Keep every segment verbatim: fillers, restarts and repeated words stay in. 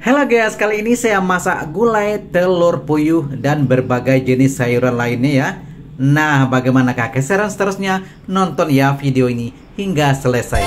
Halo guys, kali ini saya masak gulai, telur puyuh, dan berbagai jenis sayuran lainnya ya. Nah, bagaimanakah keseruan seterusnya? Nonton ya video ini hingga selesai.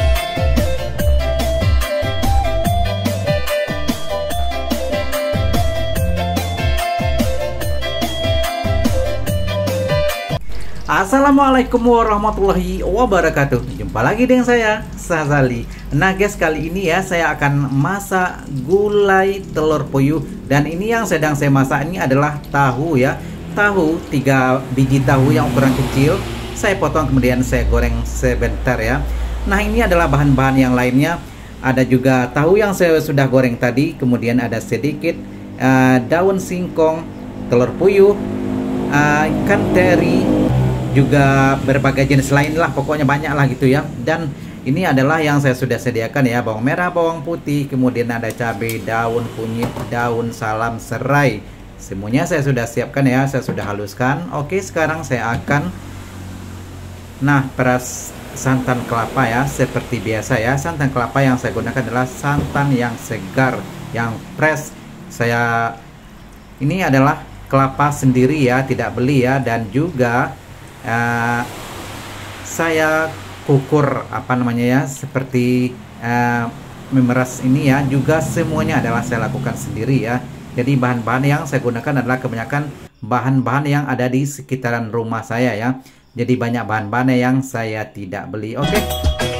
Assalamualaikum warahmatullahi wabarakatuh. Jumpa lagi dengan saya, Sazali. Nah guys, kali ini ya saya akan masak gulai telur puyuh. Dan ini yang sedang saya masak ini adalah tahu ya. Tahu, tiga biji tahu yang ukuran kecil. Saya potong kemudian saya goreng sebentar ya. Nah ini adalah bahan-bahan yang lainnya. Ada juga tahu yang saya sudah goreng tadi. Kemudian ada sedikit uh, daun singkong, telur puyuh, uh, ikan teri, juga berbagai jenis lain lah, pokoknya banyak lah gitu ya. Dan ini adalah yang saya sudah sediakan ya, bawang merah, bawang putih, kemudian ada cabai, daun kunyit, daun salam serai. Semuanya saya sudah siapkan ya, saya sudah haluskan. Oke, sekarang saya akan nah peras santan kelapa ya, seperti biasa ya. Santan kelapa yang saya gunakan adalah santan yang segar, yang fresh. Saya ini adalah kelapa sendiri ya, tidak beli ya. Dan juga Uh, saya kukur apa namanya ya, seperti uh, memeras ini ya, juga semuanya adalah saya lakukan sendiri ya. Jadi bahan-bahan yang saya gunakan adalah kebanyakan bahan-bahan yang ada di sekitaran rumah saya ya. Jadi banyak bahan-bahan yang saya tidak beli. Oke okay?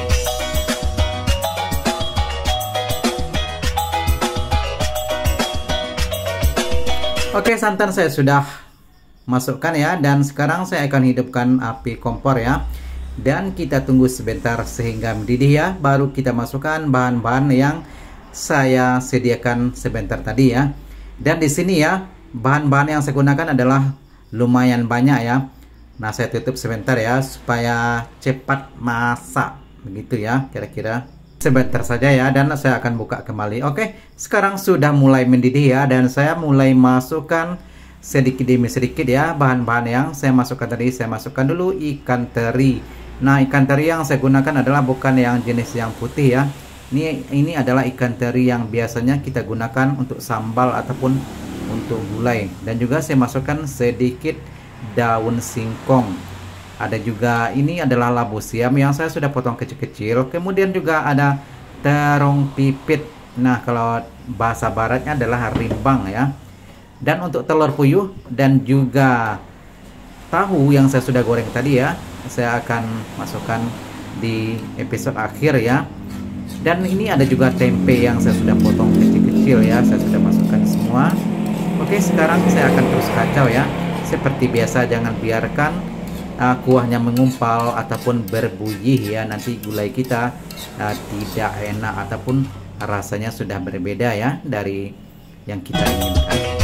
Oke okay, santan saya sudah masukkan ya, dan sekarang saya akan hidupkan api kompor ya, dan kita tunggu sebentar sehingga mendidih ya, baru kita masukkan bahan-bahan yang saya sediakan sebentar tadi ya. Dan di sini ya bahan-bahan yang saya gunakan adalah lumayan banyak ya. Nah saya tutup sebentar ya supaya cepat masak begitu ya, kira-kira sebentar saja ya, dan saya akan buka kembali. Oke, sekarang sudah mulai mendidih ya, dan saya mulai masukkan sedikit demi sedikit ya bahan-bahan yang saya masukkan tadi. Saya masukkan dulu ikan teri. Nah ikan teri yang saya gunakan adalah bukan yang jenis yang putih ya. Ini ini adalah ikan teri yang biasanya kita gunakan untuk sambal ataupun untuk gulai. Dan juga saya masukkan sedikit daun singkong. Ada juga ini adalah labu siam yang saya sudah potong kecil-kecil. Kemudian juga ada terong pipit. Nah kalau bahasa baratnya adalah rimbang ya. Dan untuk telur puyuh dan juga tahu yang saya sudah goreng tadi ya, saya akan masukkan di episode akhir ya. Dan ini ada juga tempe yang saya sudah potong kecil-kecil ya, saya sudah masukkan semua. Oke, sekarang saya akan terus kacau ya. Seperti biasa, jangan biarkan uh, kuahnya mengumpal ataupun berbuyih ya. Nanti gulai kita uh, tidak enak ataupun rasanya sudah berbeda ya dari yang kita inginkan.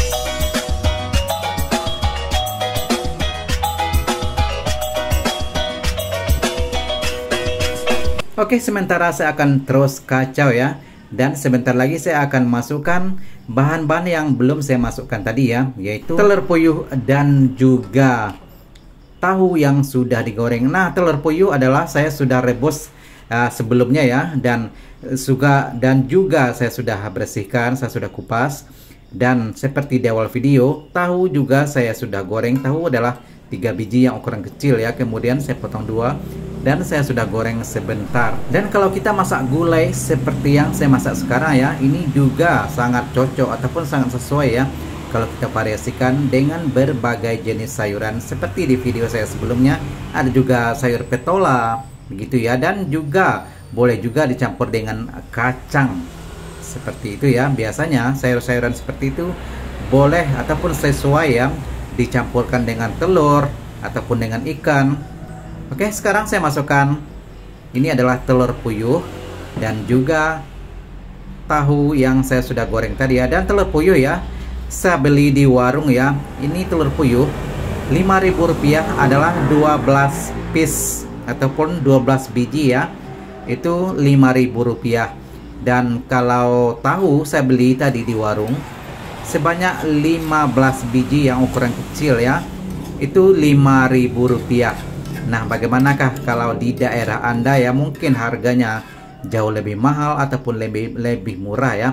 Oke, sementara saya akan terus kacau ya. Dan sebentar lagi saya akan masukkan bahan-bahan yang belum saya masukkan tadi ya, yaitu telur puyuh dan juga tahu yang sudah digoreng. Nah telur puyuh adalah saya sudah rebus uh, sebelumnya ya, dan juga dan juga saya sudah bersihkan, saya sudah kupas. Dan seperti di awal video, tahu juga saya sudah goreng. Tahu adalah tiga biji yang ukuran kecil ya, kemudian saya potong dua dan saya sudah goreng sebentar. Dan kalau kita masak gulai seperti yang saya masak sekarang ya, ini juga sangat cocok ataupun sangat sesuai ya kalau kita variasikan dengan berbagai jenis sayuran. Seperti di video saya sebelumnya, ada juga sayur petola begitu ya, dan juga boleh juga dicampur dengan kacang seperti itu ya. Biasanya sayur-sayuran seperti itu boleh ataupun sesuai ya dicampurkan dengan telur ataupun dengan ikan. Oke, sekarang saya masukkan ini adalah telur puyuh dan juga tahu yang saya sudah goreng tadi ya. Dan telur puyuh ya, saya beli di warung ya. Ini telur puyuh lima ribu rupiah adalah dua belas piece ataupun dua belas biji ya. Itu lima ribu rupiah. Dan kalau tahu saya beli tadi di warung sebanyak lima belas biji yang ukuran kecil ya, itu lima ribu rupiah. Nah bagaimanakah kalau di daerah Anda ya, mungkin harganya jauh lebih mahal ataupun lebih lebih murah ya.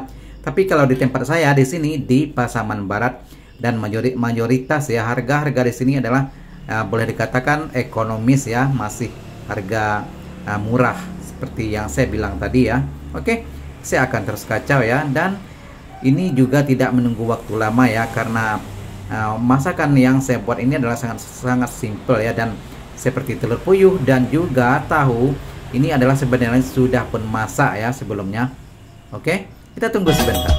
Tapi kalau di tempat saya di sini di Pasaman Barat dan mayoritas ya harga-harga di sini adalah uh, boleh dikatakan ekonomis ya, masih harga uh, murah seperti yang saya bilang tadi ya. Oke, saya akan terus kacau ya, dan ini juga tidak menunggu waktu lama ya, karena uh, masakan yang saya buat ini adalah sangat sangat simple ya, dan seperti telur puyuh dan juga tahu ini adalah sebenarnya sudah pun masak ya sebelumnya. Oke, kita tunggu sebentar.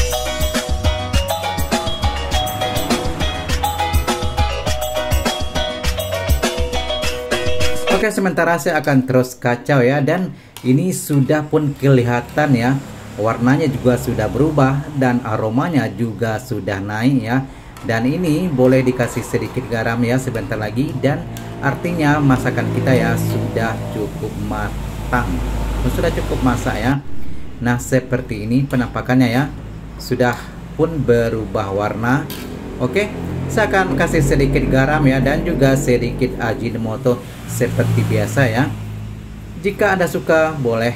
Oke, sementara saya akan terus kacau ya, dan ini sudah pun kelihatan ya, warnanya juga sudah berubah dan aromanya juga sudah naik ya. Dan ini boleh dikasih sedikit garam ya sebentar lagi, dan artinya masakan kita ya sudah cukup matang, sudah cukup masak ya. Nah, seperti ini penampakannya ya, sudah pun berubah warna. Oke, saya akan kasih sedikit garam ya, dan juga sedikit ajinomoto seperti biasa ya. Jika Anda suka boleh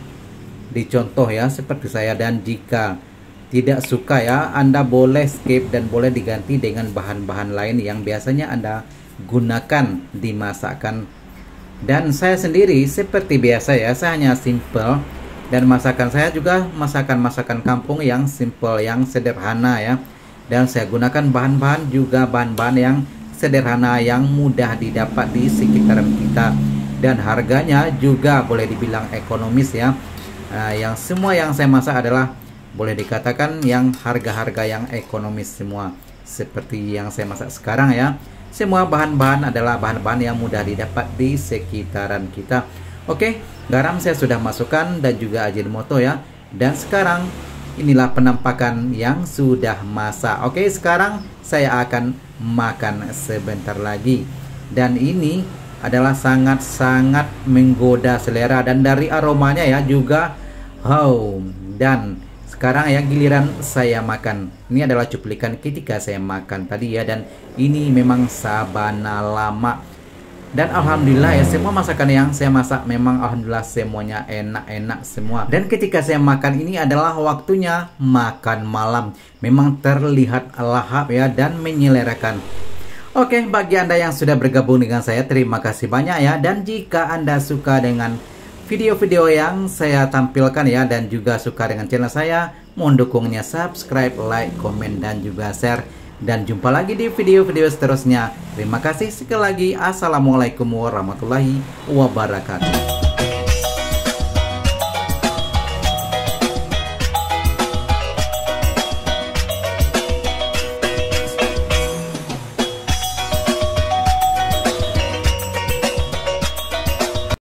dicontoh ya seperti saya, dan jika tidak suka ya Anda boleh skip dan boleh diganti dengan bahan-bahan lain yang biasanya Anda gunakan di masakan. Dan saya sendiri seperti biasa ya, saya hanya simple, dan masakan saya juga masakan-masakan kampung yang simple, yang sederhana ya. Dan saya gunakan bahan-bahan juga bahan-bahan yang sederhana, yang mudah didapat di sekitaran kita, dan harganya juga boleh dibilang ekonomis ya. Nah, yang semua yang saya masak adalah boleh dikatakan yang harga-harga yang ekonomis semua, seperti yang saya masak sekarang ya. Semua bahan-bahan adalah bahan-bahan yang mudah didapat di sekitaran kita. Oke, garam saya sudah masukkan dan juga ajinomoto ya. Dan sekarang inilah penampakan yang sudah masak. Oke, sekarang saya akan makan sebentar lagi. Dan ini adalah sangat-sangat menggoda selera, dan dari aromanya ya juga wow. Dan sekarang ya giliran saya makan. Ini adalah cuplikan ketika saya makan tadi ya, dan ini memang sabana lama. Dan alhamdulillah ya, semua masakan yang saya masak memang alhamdulillah semuanya enak-enak semua. Dan ketika saya makan ini adalah waktunya makan malam. Memang terlihat lahap ya, dan menyelerakan. Oke, bagi Anda yang sudah bergabung dengan saya, terima kasih banyak ya. Dan jika Anda suka dengan video-video yang saya tampilkan ya, dan juga suka dengan channel saya, mohon dukungnya subscribe, like, komen, dan juga share. Dan jumpa lagi di video-video seterusnya. Terima kasih sekali lagi. Assalamualaikum warahmatullahi wabarakatuh.